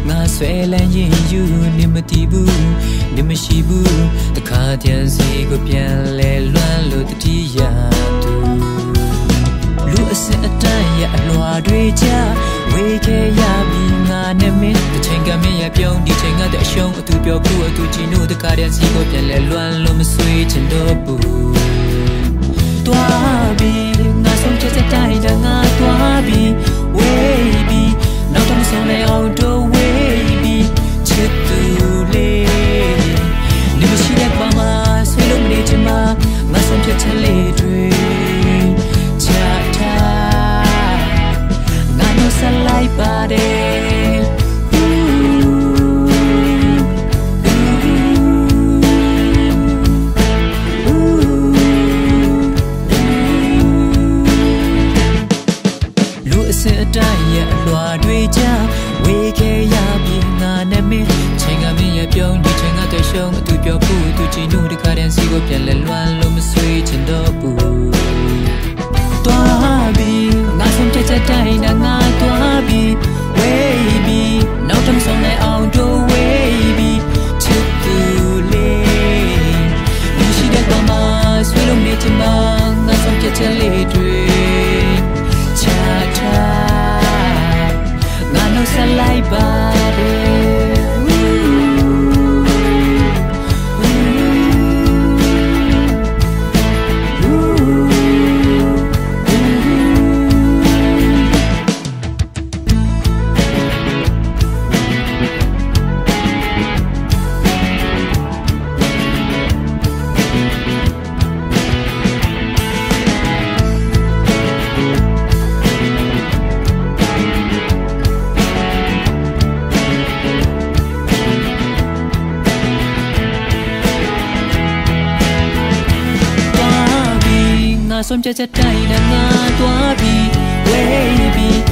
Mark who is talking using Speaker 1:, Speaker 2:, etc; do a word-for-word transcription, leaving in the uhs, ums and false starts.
Speaker 1: ငါဆွဲလန်းရင်ယူနေမတည်ဘူးနေမရှိဘူးတခါတည်းစီကိုပြန်လဲလွမ်းလို့တတိယသူလူအစစ်အတန်းရဲ့အလွာတွေချဝေခဲ့ရပြီးငါနဲ့မင်းတစ်ချိန်ကမင်းရပြုံးဒီချိန်ကတဲ့အရှုံးအသူပြောခုအသူချီနို့တခါတည်းစီကိုပြန်လဲလွမ်းလို့မဆွေးချင်တော့ဘူးတွားပြီးငါဆုံးချက်တဲ့တိုင်းတငါတွားပြီးဝေးပြီးနောက်တော့မဆုံးလဲအောင်တော့ဝေးပြီးချစ်သူလေးနေမရှိတဲ့ဘာမှဆွေးလို့မနေချင်မှာငါဆုံးချက်တဲ့လေးတွေချာထားငါတို့ဆက်လိုက်ပါတယ်အတိုင်းရဲ့အလွာတွေချဝေခဲ့ရပြီးငါနဲ့မင်းချိန်ကမင်းရဲ့ပြုံးဒီချိန်ကတည်းရှုံးအသူပြောဖို့သူချီနို့တခါတည်းစီကိုပြန်လဲလွမ်းလို့မဆွေးချင်တော့ဘူးတွားပြီးငါဆုံးတဲ့တိုင်းနဲ့ငါတွားပြီးဝေးပြီးနောက်တော့ဆုံးလဲအောင်တို့ဝေးပြီးချစ်သူလေးမရှိတဲ့ကောင်မဆွေးလို့နေချင်မှာငါဆုံးတဲ့လေးတွေချာထားငါတို့ဆက်လိုက်ပါတယ်ဆုံးချက်ချက်တိုင်းနဲ့ငါတွားပြီးဝေးပြီး